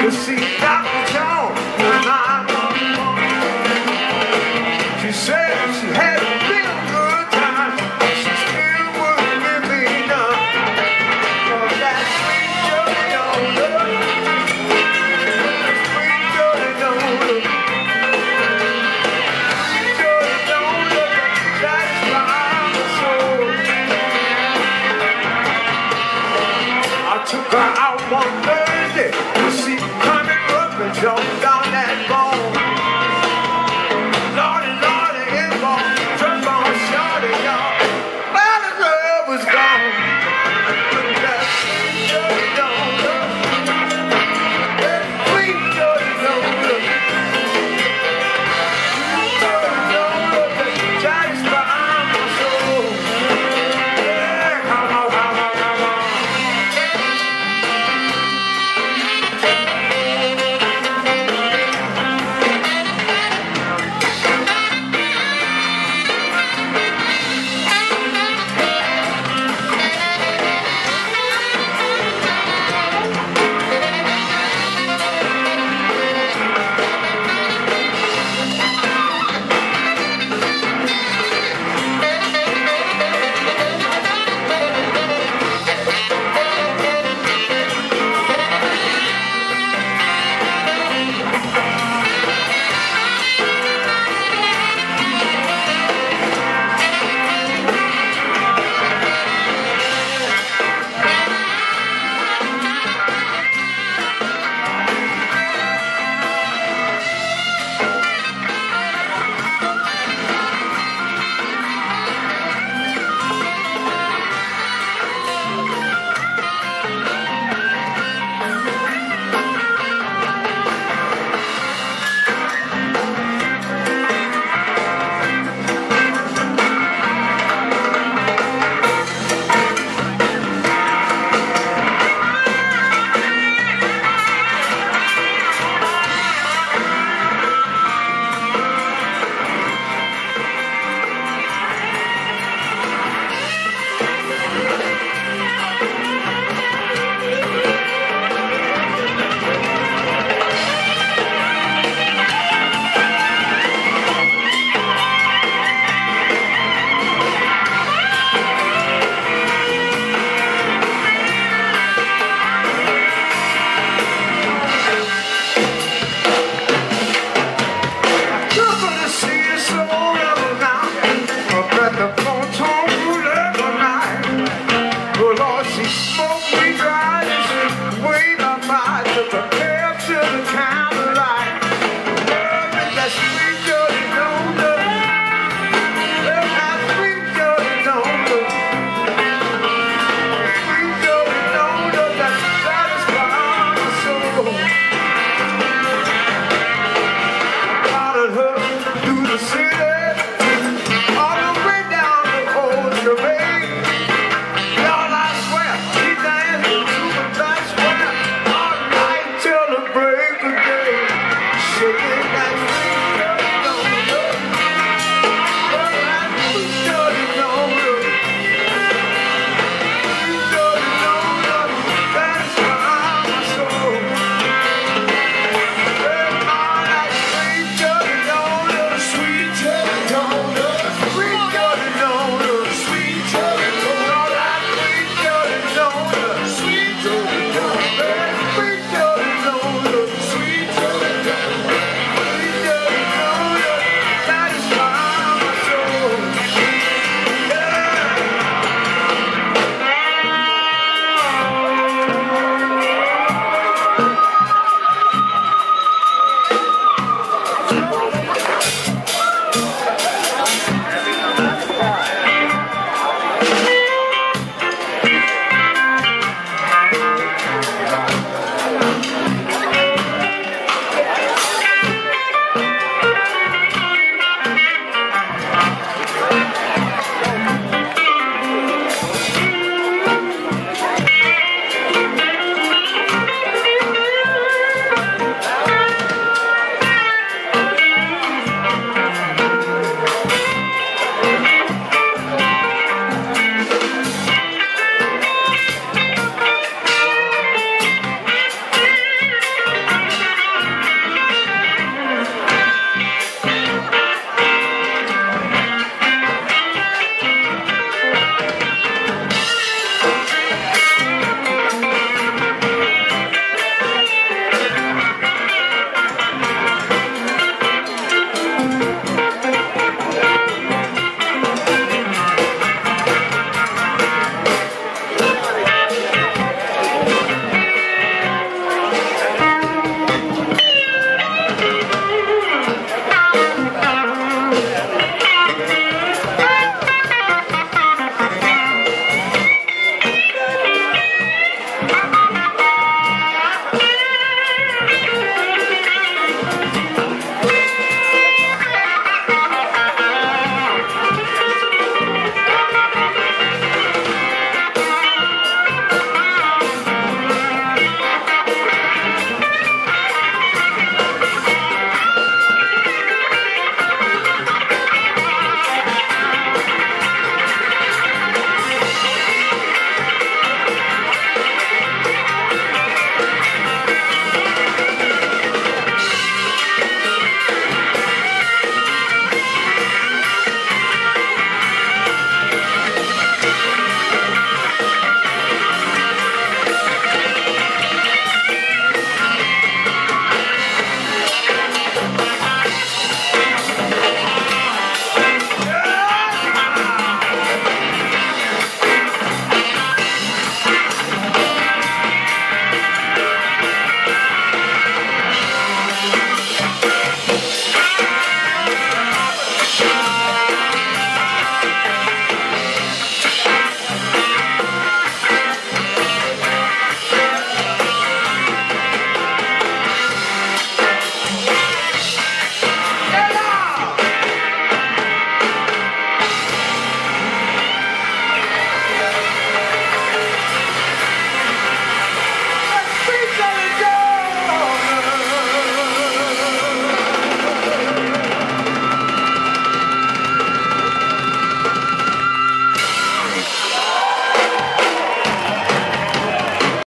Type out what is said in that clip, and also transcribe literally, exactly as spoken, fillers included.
You see, Doctor Jones was mine. She said she had a real good time. She still wouldn't give me none. For that sweet Jody don't look. Sweet Jody don't look. Sweet Jody don't look. Satisfy my soul. I took her out one Thursday to see coming up and jump down that bone. Lordy, Lordy, it won't jump on shorty, y'all. Well, the love was gone. That sweet Jody don't look. That sweet Jody don't look. Sweet Jody don't look. That satisfy my soul. Yeah, come on, come on, come on.